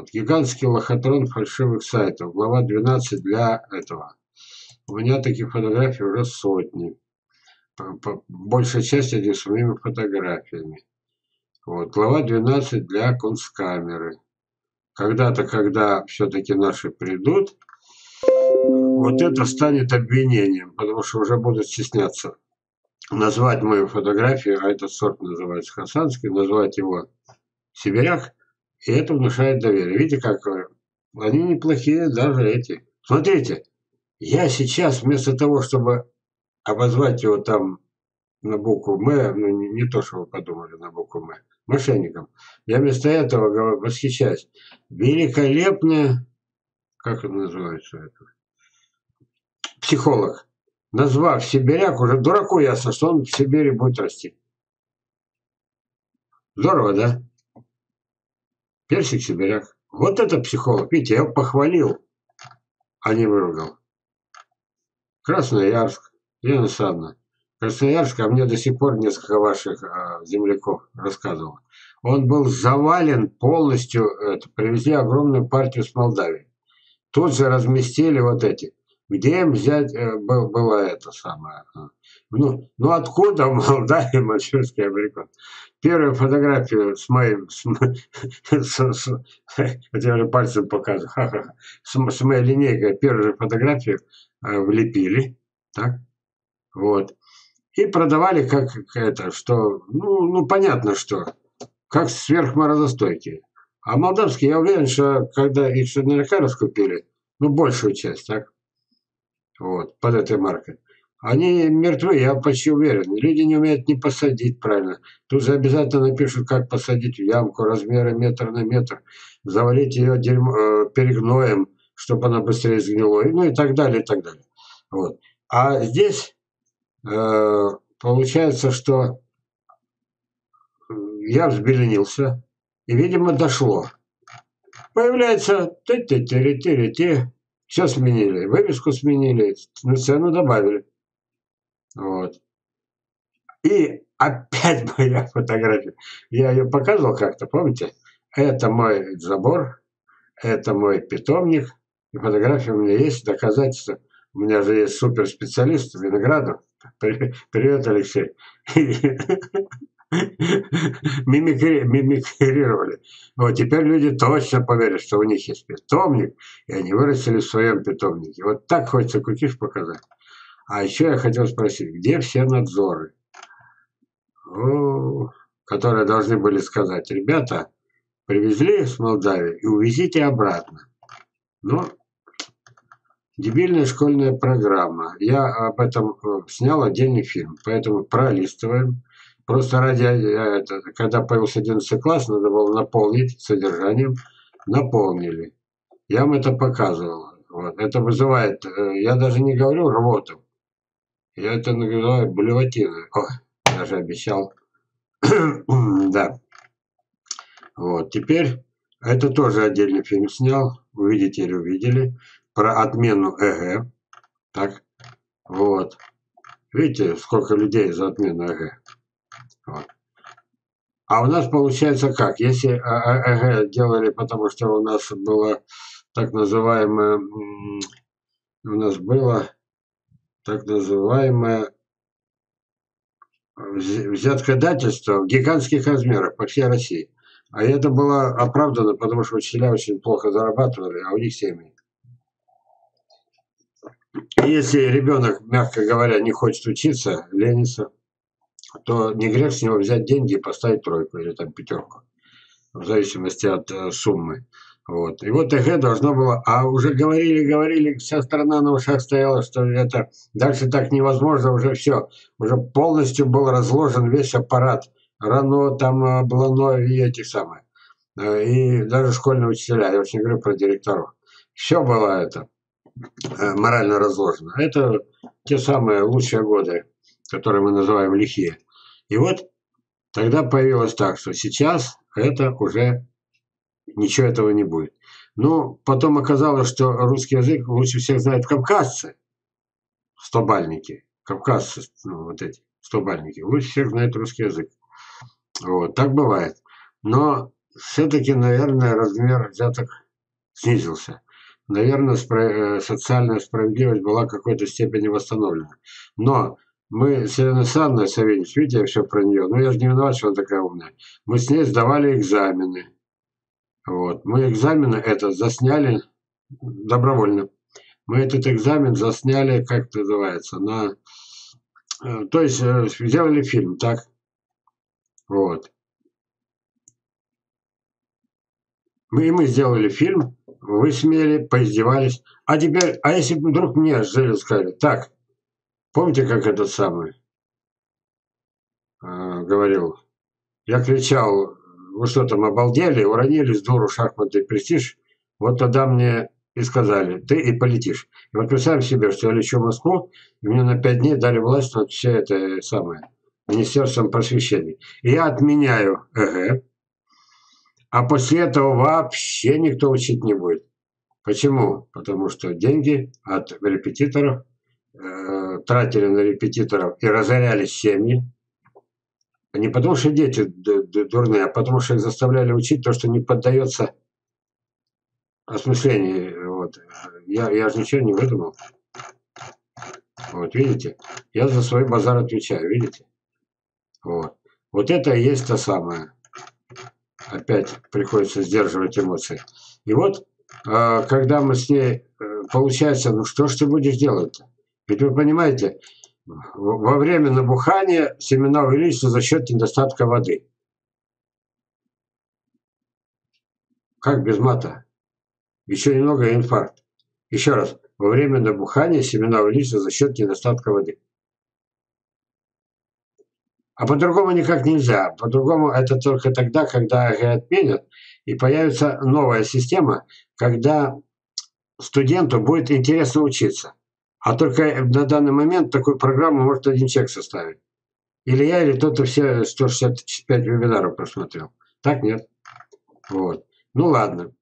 Вот. Гигантский лохотрон фальшивых сайтов. Глава 12 для этого. У меня таких фотографий уже сотни. Большая часть этих с моими фотографиями. Вот. Глава 12 для кунсткамеры. Когда-то, когда все-таки наши придут, вот это станет обвинением, потому что уже будут стесняться назвать мою фотографию, а этот сорт называется хасанский, назвать его сибиряк, и это внушает доверие. Видите, как они неплохие, даже эти. Смотрите, я сейчас вместо того, чтобы обозвать его там на букву «М», ну не то, что вы подумали на букву «М», мошенником, я вместо этого восхищаюсь. Великолепная, как это называется, это? Психолог, назвав сибиряк, уже дураку ясно, что он в Сибири будет расти. Здорово, да? Персик сибиряк. Вот это психолог. Видите, я его похвалил, а не выругал. Красноярск. Лена Санна. Красноярск, а мне до сих пор несколько ваших земляков рассказывало. Он был завален полностью, привезли огромную партию с Молдавии. Тут же разместили вот эти. Где им взять было это самое? Ну откуда в Молдавии маньчжурский абрикос? Первую фотографию с моим, хотя уже пальцем показываю, с моей линейкой первую же фотографию влепили, так, вот, и продавали как это, что, ну понятно что, как сверхморозостойкие. А молдавские, я уверен, что когда их наверняка раскупили, ну большую часть, так, вот, под этой маркой. Они мертвы, я почти уверен. Люди не умеют не посадить правильно. Тут же обязательно напишут, как посадить в ямку, размеры метр на метр, завалить ее перегноем, чтобы она быстрее сгнила, ну и так далее, и так далее. Вот. А здесь получается, что я взбеленился, и, видимо, дошло. Появляется все сменили, вывеску сменили, цену добавили. Вот. И опять моя фотография. Я ее показывал как-то, помните? Это мой забор, это мой питомник. И фотография у меня есть, доказательства. У меня же есть суперспециалист Виноградов. Привет, Алексей. Мимикрировали. Вот теперь люди точно поверят, что у них есть питомник, и они вырастили в своем питомнике. Вот так хочется кукиш показать. А еще я хотел спросить, где все надзоры, которые должны были сказать, ребята, привезли с Молдавии и увезите обратно. Ну, дебильная школьная программа. Я об этом снял отдельный фильм, поэтому пролистываем. Просто ради, когда появился 11 класс, надо было наполнить содержанием. Наполнили. Я вам это показывал. Вот. Это вызывает, я даже не говорю рвоту. Я это называю блевотиной. Я же обещал. Да. Вот. Теперь это тоже отдельный фильм снял. Увидите или увидели. Про отмену ЭГЭ. Так. Вот. Видите, сколько людей за отмену ЭГЭ. Вот. А у нас получается как? Если ЭГЭ делали, потому что у нас было так называемое, взяткодательство в гигантских размерах по всей России. А это было оправдано, потому что учителя очень плохо зарабатывали, а у них семьи. И если ребенок, мягко говоря, не хочет учиться, ленится, то не грех с него взять деньги и поставить тройку или там пятерку, в зависимости от суммы. Вот. И вот ЭГЭ должно было, а уже говорили, вся страна на ушах стояла, что это дальше так невозможно, уже все, уже полностью был разложен весь аппарат, РАНО, там, Блано и эти самые, и даже школьные учителя, я очень говорю про директоров. Все было это морально разложено. Это те самые лучшие годы, которые мы называем лихие. И вот тогда появилось так, что сейчас это уже ничего этого не будет. Но потом оказалось, что русский язык лучше всех знают кавказцы, стобальники. Кавказцы, ну, вот эти, стобальники. Лучше всех знают русский язык. Вот, так бывает. Но все-таки, наверное, размер взяток снизился. Наверное, социальная справедливость была в какой-то степени восстановлена. Но мы с Еленой Александровной Савельевич, видите, я все про нее, но я же не виноват, что она такая умная. Мы с ней сдавали экзамены. Вот. Мы экзамены это засняли добровольно. Мы этот экзамен засняли, как это называется, то есть сделали фильм, так? Вот. Мы сделали фильм, высмеяли, поиздевались. А теперь, а если бы вдруг мне сказали, так, помните, как этот самый говорил? Я кричал, вы что там, обалдели, уронили с дуру шахматный престиж? Вот тогда мне и сказали, ты и полетишь. И вот представим себе, что я лечу в Москву, и мне на 5 дней дали власть над все это самое, Министерством просвещения. И я отменяю ЭГЭ, а после этого вообще никто учить не будет. Почему? Потому что деньги от репетиторов тратили на репетиторов и разорялись семьи. Не потому что дети дурные, а потому что их заставляли учить то, что не поддается осмыслению. Вот. Я же ничего не выдумал. Вот видите? Я за свой базар отвечаю, видите? Вот. Вот это и есть то самое. Опять приходится сдерживать эмоции. И вот, когда мы с ней, получается, ну что ж ты будешь делать-то? Ведь вы понимаете, во время набухания семена увеличатся за счет недостатка воды. Как без мата? Еще немного и инфаркт. Еще раз, во время набухания семена увеличатся за счет недостатка воды. А по-другому никак нельзя. По-другому это только тогда, когда АГЭ отменят, и появится новая система, когда студенту будет интересно учиться. А только на данный момент такую программу может один человек составить. Или я, или кто-то все 165 вебинаров просмотрел. Так нет. Вот. Ну ладно.